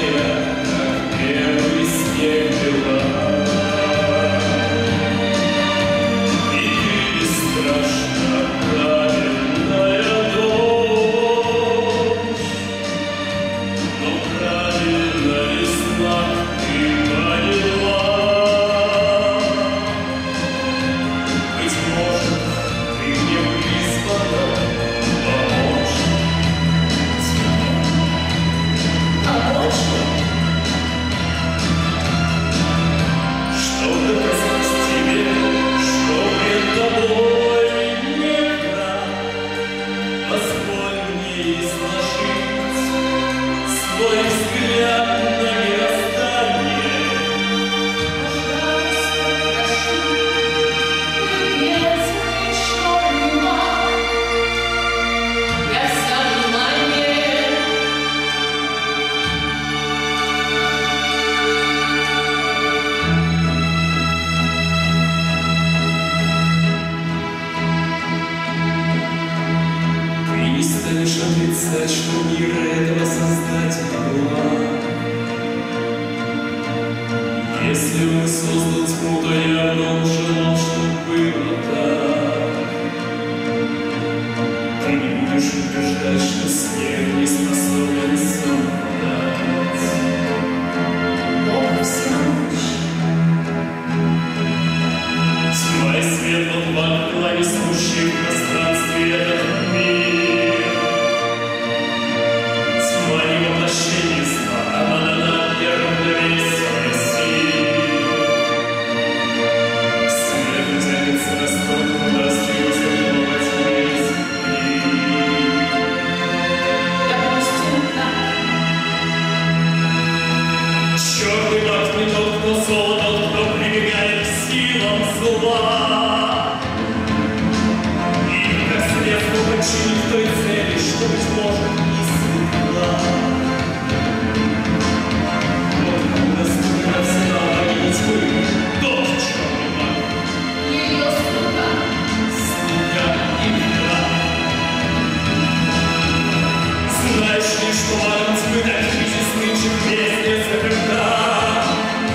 отрицать, что мир этого создателя была. Если он создал тьму, то явно он желал, чтобы было так. Ты не будешь убеждать, что снег не способен совладать. Бог всемогущ. Тьма и свет в два крыла, несущие в пространстве этот мир. Тьма не воплощение зла, она на первом равновесии сил. Свет тянется на сторону, куда слезы во тьме земли. Допустим, так. Черный маг не тот, кто зол, тот, кто прибегает к силам зла. И как средство подчинить той цели, что, быть может, не светла. Вот куда стремятся объединить вы, тот черный маг. Ее слуга. Слуга и враг. Знаешь ли, что магом тьмы так кризис нынче в бездне заперта?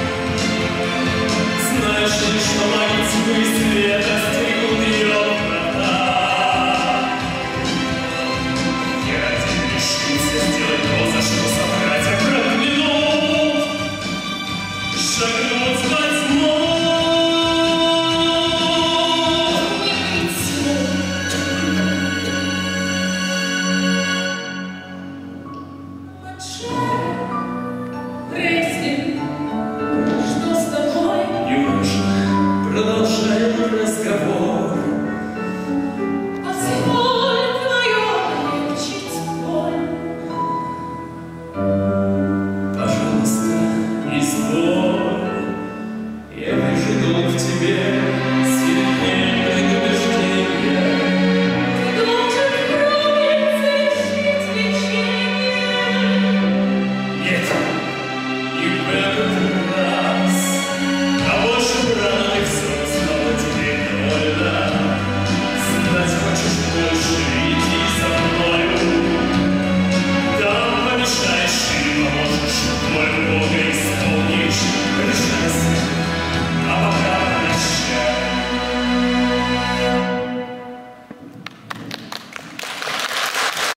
Знаешь ли, что маги тьмы и света стерегут ее врата? Я один решился сделать то, за что собратья проклянут, шагнуть во тьму. Не быть тьму. Мачай, Рейзин, что с тобой? Юноша, продолжаем разговор.